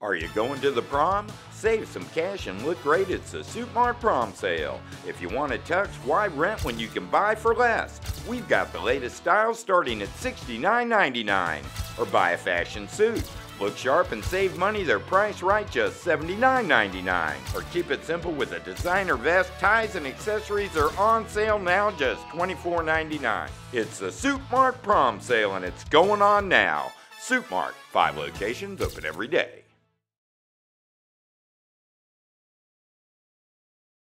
Are you going to the prom? Save some cash and look great. It's the Suitmart Prom sale. If you want a tux, why rent when you can buy for less? We've got the latest styles starting at $69.99. Or buy a fashion suit. Look sharp and save money, they're priced right, just $79.99. Or keep it simple with a designer vest, ties, and accessories are on sale now, just $24.99. It's the Suitmart Prom sale and it's going on now. Suitmart, 5 locations open every day.